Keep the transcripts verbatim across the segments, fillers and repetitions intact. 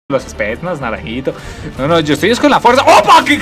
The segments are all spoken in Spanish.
Los espetnas, naranjito. No, no, yo estoy con la fuerza. ¡Opa! ¿Qué?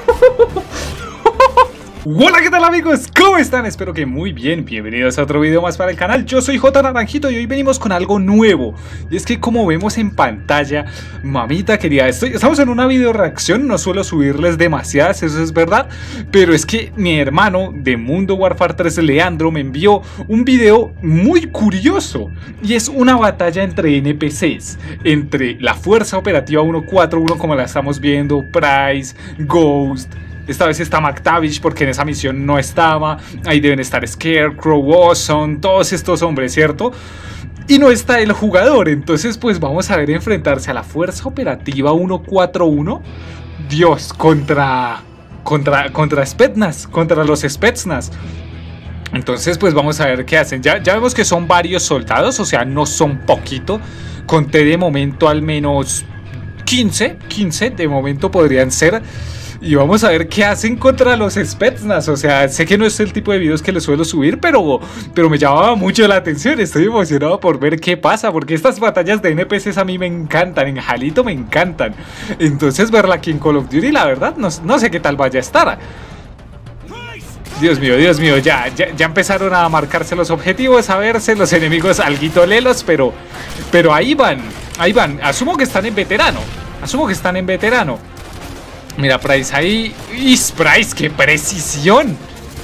Hola, ¿qué tal amigos? ¿Cómo están? Espero que muy bien. Bienvenidos a otro video más para el canal. Yo soy J Naranjito y hoy venimos con algo nuevo. Y es que como vemos en pantalla, mamita querida, estoy, estamos en una video reacción. No suelo subirles demasiadas, eso es verdad. Pero es que mi hermano de Mundo Warfare tres, Leandro, me envió un video muy curioso. Y es una batalla entre N P Cs. Entre la Fuerza Operativa ciento cuarenta y uno, como la estamos viendo, Price, Ghost. Esta vez está McTavish porque en esa misión no estaba. Ahí deben estar Scarecrow, Ozone, todos estos hombres, ¿cierto? Y no está el jugador. Entonces pues vamos a ver enfrentarse a la Fuerza Operativa ciento cuarenta y uno. Dios, contra... Contra, contra Spetsnaz, contra los Spetsnaz. Entonces pues vamos a ver qué hacen. Ya, ya vemos que son varios soldados, o sea, no son poquito. Conté de momento al menos quince, quince de momento podrían ser. Y vamos a ver qué hacen contra los Spetsnaz. O sea, sé que no es el tipo de videos que les suelo subir, pero, pero me llamaba mucho la atención. Estoy emocionado por ver qué pasa, porque estas batallas de N P Cs a mí me encantan. En Jalito me encantan. Entonces verla aquí en Call of Duty, la verdad, no, no sé qué tal vaya a estar. Dios mío, Dios mío, ya, ya, ya empezaron a marcarse los objetivos, a verse los enemigos alguito lelos, pero, pero ahí van, ahí van. Asumo que están en veterano, asumo que están en veterano. Mira, Price ahí. ¡Is, Price! ¡Qué precisión!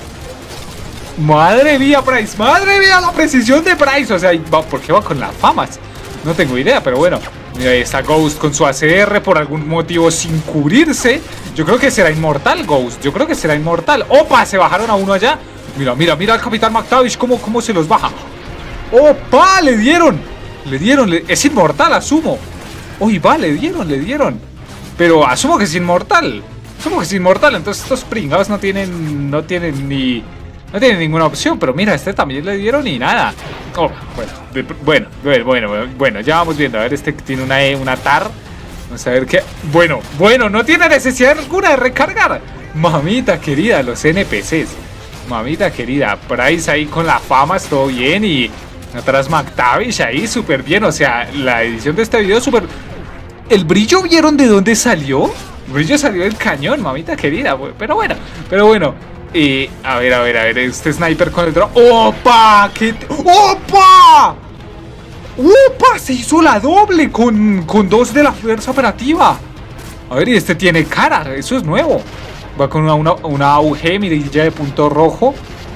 ¡Madre mía, Price! ¡Madre mía, la precisión de Price! O sea, ¿por qué va con las famas? No tengo idea, pero bueno. Mira, ahí está Ghost con su A C R por algún motivo sin cubrirse. Yo creo que será inmortal, Ghost. Yo creo que será inmortal. ¡Opa! Se bajaron a uno allá. Mira, mira, mira al Capitán McTavish cómo, cómo se los baja. ¡Opa! ¡Le dieron! Le dieron. Le... Es inmortal, asumo. ¡Uy, va! Le dieron, le dieron. Pero asumo que es inmortal. Asumo que es inmortal. Entonces estos pringados no tienen. No tienen ni. No tienen ninguna opción. Pero mira, este también le dieron y nada. Oh, bueno, bueno, bueno, bueno, bueno, ya vamos viendo. A ver, este tiene una E, una T A R. Vamos a ver qué. Bueno, bueno, no tiene necesidad alguna de recargar. Mamita querida, los N P Cs. Mamita querida. Price ahí con la fama, todo bien. Y atrás McTavish ahí súper bien. O sea, la edición de este video es súper. ¿El brillo vieron de dónde salió? El brillo salió del cañón, mamita querida. Pero bueno, pero bueno. Eh, a ver, a ver, a ver. Este sniper con el drone. ¡Opa! ¿Qué te... ¡Opa! ¡Opa! Se hizo la doble con, con dos de la Fuerza Operativa. A ver, y este tiene cara. Eso es nuevo. Va con una, una, una A U G, mirilla de punto rojo.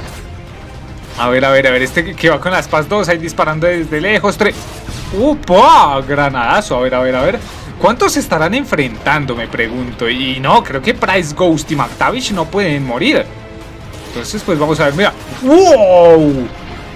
A ver, a ver, a ver. Este que va con las P A S dos ahí disparando desde lejos. Tres. ¡Opa! Granadazo. A ver, a ver, a ver. ¿Cuántos se estarán enfrentando? Me pregunto. Y no, creo que Price, Ghost y McTavish no pueden morir. Entonces, pues vamos a ver. Mira. ¡Wow!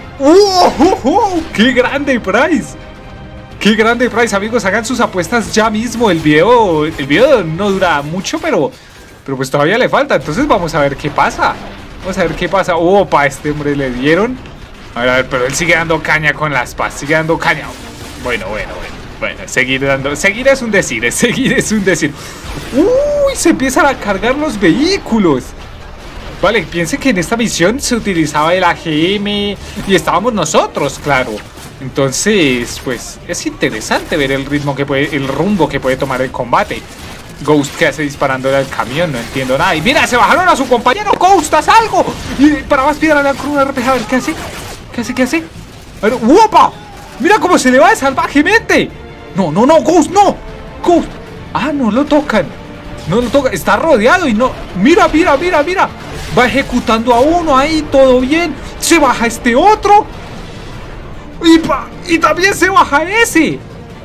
¡Wow! ¡Qué grande Price! ¡Qué grande Price! Amigos, hagan sus apuestas ya mismo. El video, el video no dura mucho, pero, pero pues todavía le falta. Entonces vamos a ver qué pasa. Vamos a ver qué pasa. ¡Opa! Este hombre le dieron. A ver, a ver, pero él sigue dando caña con las P A S. Sigue dando caña. Bueno, bueno, bueno. Bueno, seguir dando. Seguir es un decir. Seguir es un decir. ¡Uy! Se empiezan a cargar los vehículos. Vale, piense que en esta misión se utilizaba el A G M y estábamos nosotros, claro. Entonces, pues es interesante ver el ritmo que puede, el rumbo que puede tomar el combate. Ghost, ¿qué hace disparándole al camión? No entiendo nada. Y mira, se bajaron a su compañero. Ghost, haz algo. Y para más piedra le dan con un R P G. A ver, ¿qué hace? ¿Qué hace? ¿Qué hace? A ver, ¡uopa! Mira cómo se le va salvajemente. No, no, no, Ghost, no. Ghost. Ah, no lo tocan. No lo tocan. Está rodeado y no. Mira, mira, mira, mira. Va ejecutando a uno ahí, todo bien. Se baja este otro. Y, pa... y también se baja ese.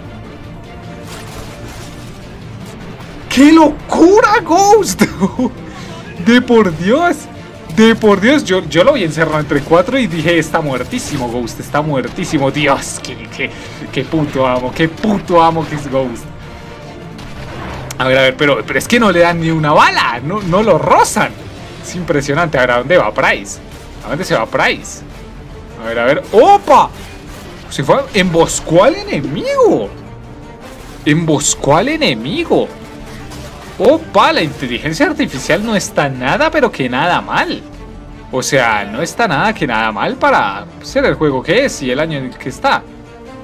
¡Qué locura, Ghost! De por Dios. De por Dios, yo, yo lo vi encerrado entre cuatro y dije, está muertísimo, Ghost, está muertísimo. Dios, qué, qué, qué puto amo, qué puto amo que es Ghost. A ver, a ver, pero, pero es que no le dan ni una bala, no, no lo rozan. Es impresionante. A ver, ¿a dónde va Price? ¿A dónde se va Price? A ver, a ver, ¡opa! Se fue, emboscó al enemigo. Emboscó al enemigo. Opa, la inteligencia artificial no está nada, pero que nada mal. O sea, no está nada que nada mal para ser el juego que es y el año en el que está.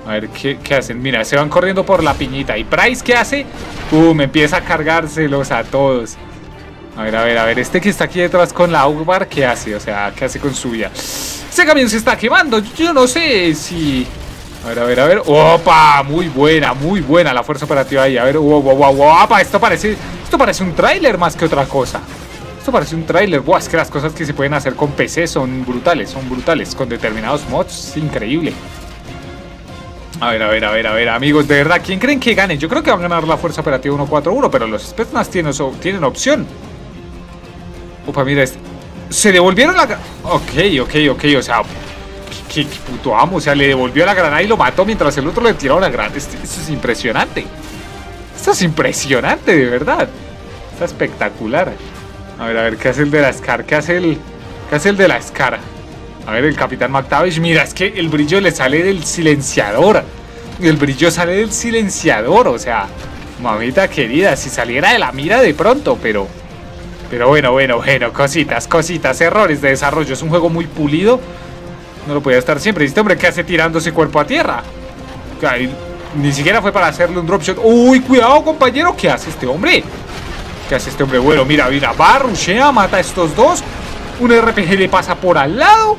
A ver, ¿qué, ¿qué hacen? Mira, se van corriendo por la piñita. ¿Y Price qué hace? Pum, empieza a cargárselos a todos. A ver, a ver, a ver. Este que está aquí detrás con la Augbar, ¿qué hace? O sea, ¿qué hace con su vida? Ese camión se está quemando. Yo no sé si... A ver, a ver, a ver. ¡Opa! Muy buena, muy buena la fuerza operativa ahí. A ver, wow, wow, wow, wow. ¡Opa! Esto parece, esto parece un tráiler más que otra cosa. Esto parece un tráiler. Buah, es que las cosas que se pueden hacer con P C son brutales, son brutales. Con determinados mods, es increíble. A ver, a ver, a ver, a ver, amigos, de verdad, ¿quién creen que gane? Yo creo que van a ganar la fuerza operativa uno cuatro uno, pero los Spetsnaz tienen, tienen opción. Opa, mira, este. Se devolvieron la... Ok, ok, ok, o sea... ¿Qué, qué puto amo? O sea, le devolvió la granada y lo mató mientras el otro le tiró la granada. Esto, esto es impresionante. Esto es impresionante, de verdad. Está espectacular. A ver, a ver, ¿qué hace el de la Scar? ¿Qué hace el, qué hace el de la Scar? A ver, el Capitán McTavish. Mira, es que el brillo le sale del silenciador. El brillo sale del silenciador. O sea, mamita querida, si saliera de la mira de pronto, pero... Pero bueno, bueno, bueno, cositas, cositas, errores de desarrollo. Es un juego muy pulido. No lo podía estar siempre. ¿Este hombre qué hace tirándose cuerpo a tierra? Ay, ni siquiera fue para hacerle un drop shot. Uy, cuidado, compañero. ¿Qué hace este hombre? ¿Qué hace este hombre? Bueno, mira, mira. Va, rushea, mata a estos dos. Un R P G le pasa por al lado.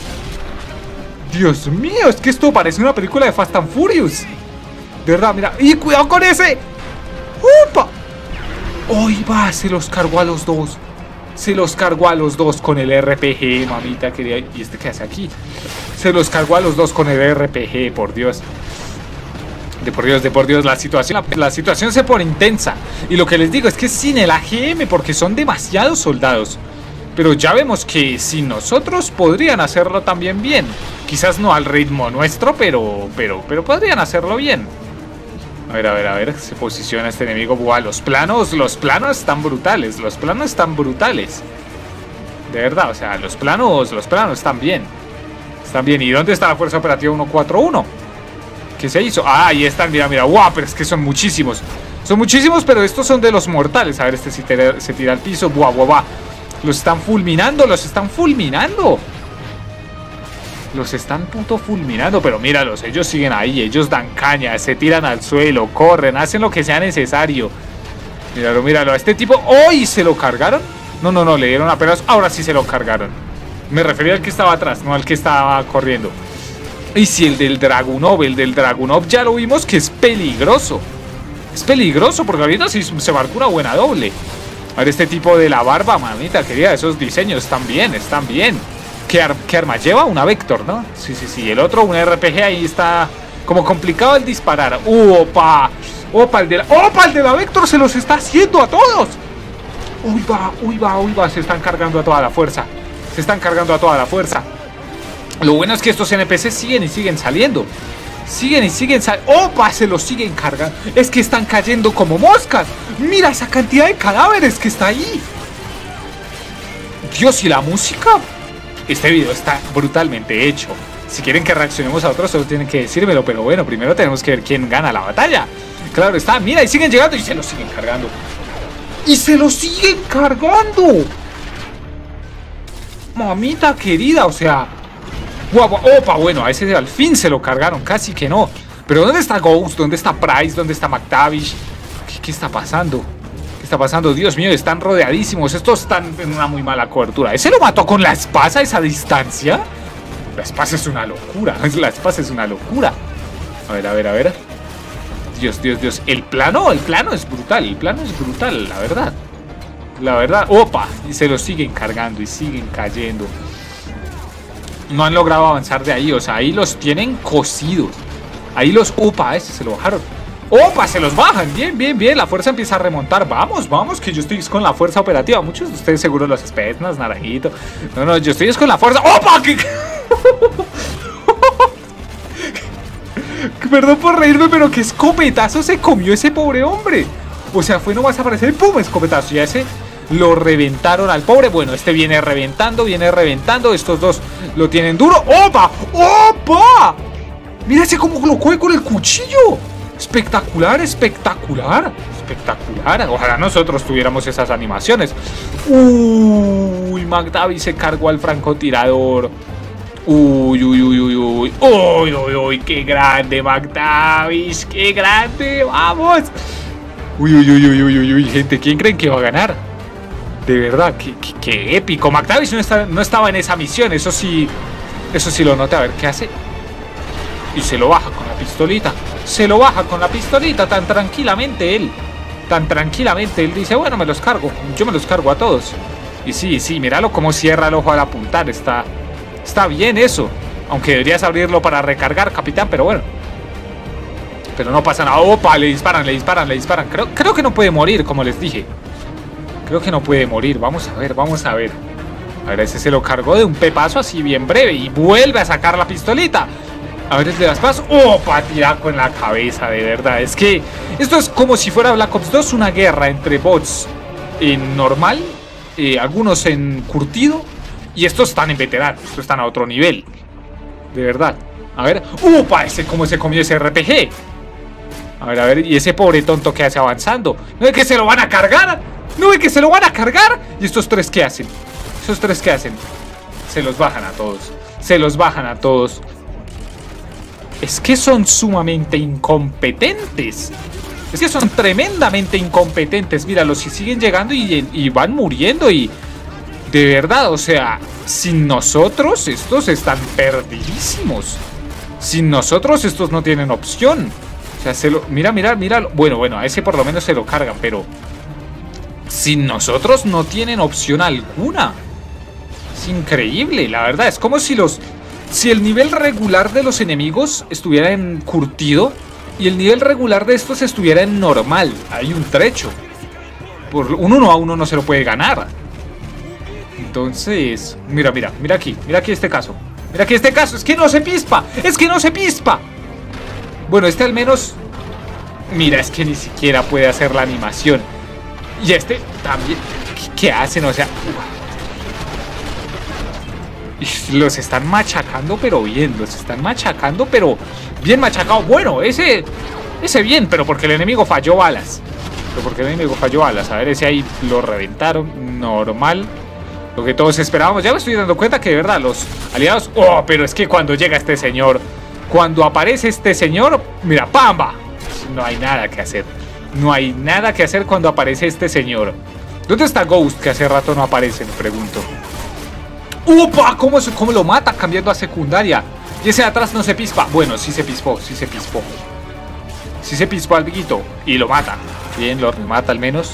Dios mío, es que esto parece una película de Fast and Furious. De verdad, mira. ¡Y cuidado con ese! ¡Upa! ¡Uy, va! Se los cargó a los dos. Se los cargó a los dos con el R P G, mamita querida. ¿Y este qué hace aquí? Se los cargó a los dos con el R P G, por Dios. De por Dios, de por Dios, la situación, la, la situación se pone intensa. Y lo que les digo es que sin el A G M, porque son demasiados soldados. Pero ya vemos que sin nosotros podrían hacerlo también bien. Quizás no al ritmo nuestro, pero, pero, pero podrían hacerlo bien. A ver, a ver, a ver, se posiciona este enemigo. Buah, los planos, los planos están brutales. Los planos están brutales. De verdad, o sea, los planos, los planos están bien. Están bien. ¿Y dónde está la fuerza operativa uno cuatro uno? ¿Qué se hizo? Ah, ahí están, mira, mira. Guau, pero es que son muchísimos. Son muchísimos, pero estos son de los mortales. A ver, este se tira, se tira al piso. Buah, buah, buah. Los están fulminando, los están fulminando. Los están puto fulminando, pero míralos, ellos siguen ahí, ellos dan caña, se tiran al suelo, corren, hacen lo que sea necesario. Míralo, míralo, a este tipo, ¡hoy! ¿Se lo cargaron? No, no, no, le dieron apenas, ahora sí se lo cargaron. Me refería al que estaba atrás, no al que estaba corriendo. Y si el del Dragunov, el del Dragunov ya lo vimos que es peligroso. Es peligroso, porque ahorita sí se marcó una buena doble. A ver, este tipo de la barba, mamita querida, esos diseños están bien, están bien. ¿Qué, ar ¿Qué arma lleva? Una Vector, ¿no? Sí, sí, sí. El otro, un R P G, ahí está como complicado el disparar. ¡Uh, opa! ¡Opa! El de la, ¡opa! El de la Vector se los está haciendo a todos. ¡Uy, va! ¡Uy, va! ¡Uy, va! Se están cargando a toda la fuerza. Se están cargando a toda la fuerza. Lo bueno es que estos N P Cs siguen y siguen saliendo. Siguen y siguen saliendo. ¡Opa! Se los siguen cargando. Es que están cayendo como moscas. Mira esa cantidad de cadáveres que está ahí. Dios, ¿y la música? Este video está brutalmente hecho. Si quieren que reaccionemos a otros, solo tienen que decírmelo. Pero bueno, primero tenemos que ver quién gana la batalla. Claro está, mira, y siguen llegando y se los siguen cargando. ¡Y se los siguen cargando! Mamita querida, o sea... Guau, guau, opa, bueno, a ese al fin se lo cargaron, casi que no. Pero ¿dónde está Ghost? ¿Dónde está Price? ¿Dónde está McTavish? ¿Qué, qué está pasando? ¿Qué está pasando? Dios mío, están rodeadísimos. Estos están en una muy mala cobertura. ¿Ese lo mató con la espada a esa distancia? La espada es una locura. La espada es una locura. A ver, a ver, a ver. Dios, Dios, Dios. El plano, el plano es brutal. El plano es brutal, la verdad. La verdad. Opa. Y se los siguen cargando y siguen cayendo. No han logrado avanzar de ahí. O sea, ahí los tienen cosidos. Ahí los... Opa, ese se lo bajaron. ¡Opa! Se los bajan. Bien, bien, bien. La fuerza empieza a remontar. Vamos, vamos, que yo estoy con la fuerza operativa. Muchos de ustedes seguro los Spetsnaz, naranjito. No, no, yo estoy con la fuerza. ¡Opa! ¿Qué? Perdón por reírme, pero qué escopetazo se comió ese pobre hombre. O sea, fue nomás a aparecer. ¡Pum! Escopetazo. Ya ese lo reventaron al pobre. Bueno, este viene reventando, viene reventando. Estos dos lo tienen duro. ¡Opa! ¡Opa! Mira ese cómo lo coge con el cuchillo. Espectacular, espectacular, espectacular. Ojalá nosotros tuviéramos esas animaciones. Uy, McTavish se cargó al francotirador. Uy, uy, uy, uy, uy. Uy, uy, uy, qué grande, McTavish. Qué grande, vamos. Uy, uy, uy, uy, uy, uy, uy, gente, ¿quién creen que va a ganar? De verdad, qué, qué, qué épico. McTavish no, está, no estaba en esa misión, eso sí, eso sí lo noté. A ver, ¿qué hace? Y se lo baja con la pistolita. Se lo baja con la pistolita tan tranquilamente él. Tan tranquilamente él dice, bueno, me los cargo. Yo me los cargo a todos. Y sí, sí, míralo cómo cierra el ojo al apuntar. Está, está bien eso. Aunque deberías abrirlo para recargar, capitán, pero bueno. Pero no pasa nada. Opa, le disparan, le disparan, le disparan. Creo, creo que no puede morir, como les dije. Creo que no puede morir. Vamos a ver, vamos a ver. A ver, ese se lo cargó de un pepazo así bien breve. Y vuelve a sacar la pistolita. A ver, el de las pasos. ¡Opa! Tiraco en la cabeza, de verdad. Es que esto es como si fuera Black Ops dos, una guerra entre bots en normal, eh, algunos en curtido, y estos están en veterano. Estos están a otro nivel. De verdad. A ver. ¡Opa! Ese cómo se comió ese R P G. A ver, a ver. Y ese pobre tonto que hace avanzando. ¿No ve que se lo van a cargar? ¿No ve que se lo van a cargar? ¿Y estos tres qué hacen? ¿Esos tres qué hacen? Se los bajan a todos. Se los bajan a todos. Es que son sumamente incompetentes. Es que son tremendamente incompetentes. Míralos, si siguen llegando y, y van muriendo. Y de verdad, o sea, sin nosotros estos están perdidísimos. Sin nosotros estos no tienen opción. O sea, se lo, mira, mira, mira. Bueno, bueno, a ese por lo menos se lo cargan, pero sin nosotros no tienen opción alguna. Es increíble, la verdad. Es como si los... Si el nivel regular de los enemigos estuviera en curtido y el nivel regular de estos estuviera en normal, hay un trecho. Por un uno a uno no se lo puede ganar. Entonces, mira, mira, mira aquí, mira aquí este caso. Mira aquí este caso, es que no se pispa, es que no se pispa. Bueno, este al menos... Mira, es que ni siquiera puede hacer la animación. Y este también... ¿Qué hacen? O sea... Los están machacando, pero bien. Los están machacando, pero bien machacado. Bueno, ese... Ese bien, pero porque el enemigo falló balas. Pero porque el enemigo falló balas. A ver, ese ahí lo reventaron. Normal. Lo que todos esperábamos. Ya me estoy dando cuenta que de verdad los aliados... Oh, pero es que cuando llega este señor... Cuando aparece este señor... Mira, ¡pamba! No hay nada que hacer. No hay nada que hacer cuando aparece este señor. ¿Dónde está Ghost? Que hace rato no aparece, me pregunto. ¡Upa! ¿Cómo, ¿Cómo lo mata cambiando a secundaria? Y ese de atrás no se pispa. Bueno, sí se pispó, sí se pispó. Sí se pispó al Viguito. Y lo mata. Bien, lo mata al menos.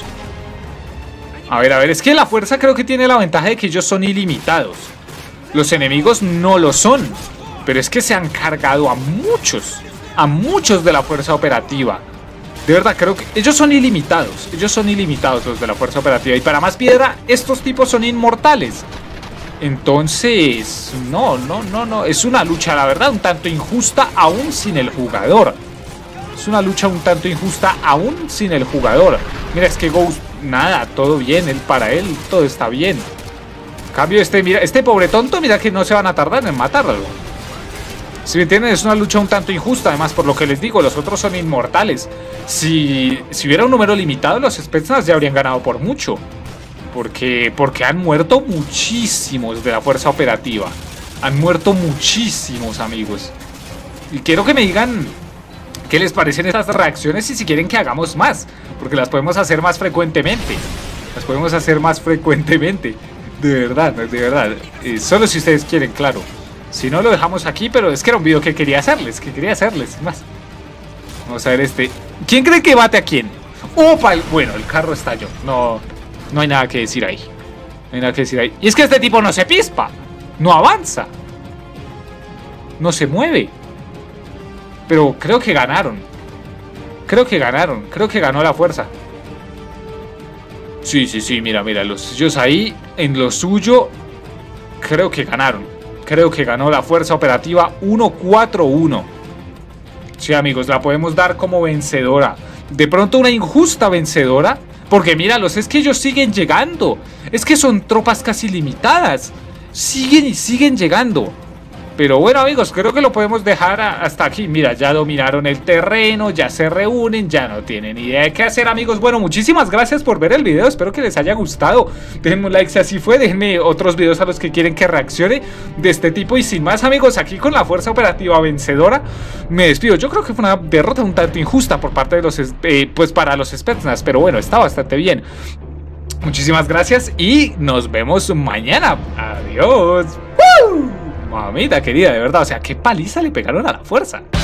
A ver, a ver. Es que la fuerza creo que tiene la ventaja de que ellos son ilimitados. Los enemigos no lo son. Pero es que se han cargado a muchos. A muchos de la fuerza operativa. De verdad, creo que ellos son ilimitados. Ellos son ilimitados los de la fuerza operativa. Y para más piedra, estos tipos son inmortales. Entonces, no, no, no, no. Es una lucha, la verdad, un tanto injusta aún sin el jugador. Es una lucha un tanto injusta aún sin el jugador. Mira, es que Ghost, nada, todo bien. Él, para él, todo está bien. En cambio, este, mira, este pobre tonto, mira que no se van a tardar en matarlo. Si me entienden, es una lucha un tanto injusta. Además, por lo que les digo, los otros son inmortales. Si, si hubiera un número limitado, los Spetsnaz ya habrían ganado por mucho. Porque, porque han muerto muchísimos de la fuerza operativa. Han muerto muchísimos, amigos. Y quiero que me digan qué les parecen estas reacciones y si quieren que hagamos más. Porque las podemos hacer más frecuentemente. Las podemos hacer más frecuentemente. De verdad, de verdad. Eh, solo si ustedes quieren, claro. Si no, lo dejamos aquí, pero es que era un video que quería hacerles. Que quería hacerles, sin más. Vamos a ver este. ¿Quién cree que bate a quién? ¡Opa! El, bueno, el carro estalló. No... No hay nada que decir ahí. No hay nada que decir ahí. Y es que este tipo no se pispa. No avanza. No se mueve. Pero creo que ganaron. Creo que ganaron. Creo que ganó la fuerza. Sí, sí, sí. Mira, mira. Los suyos ahí. En lo suyo. Creo que ganaron. Creo que ganó la fuerza operativa uno cuatro uno. Sí, amigos. La podemos dar como vencedora. De pronto una injusta vencedora. Porque míralos, es que ellos siguen llegando. Es que son tropas casi limitadas. Siguen y siguen llegando. Pero bueno, amigos, creo que lo podemos dejar a, hasta aquí. Mira, ya dominaron el terreno, ya se reúnen, ya no tienen idea de qué hacer, amigos. Bueno, muchísimas gracias por ver el video, espero que les haya gustado. Déjenme un like si así fue, déjenme otros videos a los que quieren que reaccione de este tipo. Y sin más, amigos, aquí con la fuerza operativa vencedora me despido. Yo creo que fue una derrota un tanto injusta por parte de los, eh, pues para los Spetsnaz, pero bueno, está bastante bien. Muchísimas gracias y nos vemos mañana. Adiós. ¡Woo! Mamita querida, de verdad, o sea, qué paliza le pegaron a la fuerza.